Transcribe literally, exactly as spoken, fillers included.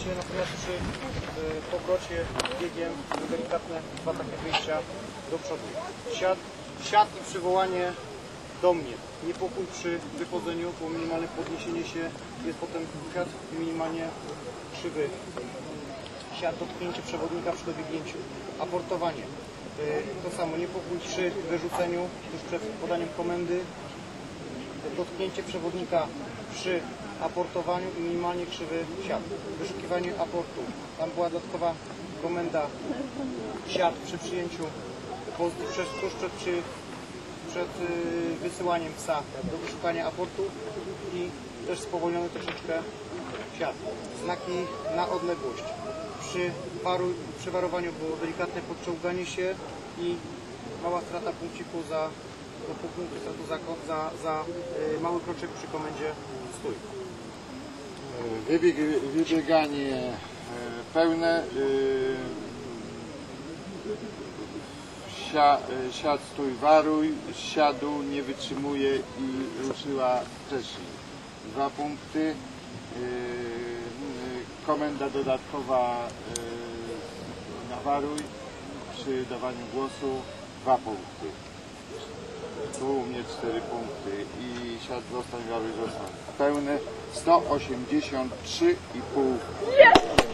wyjście, natomiast przy y, powrocie biegiem delikatne dwa takie wyjścia do przodu. Siad, siad i przywołanie do mnie. Niepokój przy wychodzeniu, bo minimalne podniesienie się jest potem siad i minimalnie krzywy. Siad, dotknięcie przewodnika przy dobiegnięciu. Aportowanie. Y, to samo, niepokój przy wyrzuceniu, tuż przed podaniem komendy. Dotknięcie przewodnika przy aportowaniu i minimalnie krzywy siad. Wyszukiwanie aportu. Tam była dodatkowa komenda siad przy przyjęciu pozycji przez, tuż przed, przy, przed yy, wysyłaniem psa do wyszukania aportu i też spowolniony troszeczkę siad. Znaki na odległość. Przy, paru, przy warowaniu było delikatne podczołganie się i mała strata punkciku za do pół punktu stratu za, za, za y, mały kroczek przy komendzie stój. Wybieg, wybieganie e, pełne, y, sia, e, siad, stój, waruj, siadu, nie wytrzymuje i ruszyła wcześniej. Dwa punkty, y, y, komenda dodatkowa y, na waruj przy dawaniu głosu, dwa punkty. Tu u mnie cztery punkty i siad zostań, waruj zostań. Pełne sto osiemdziesiąt trzy i pół.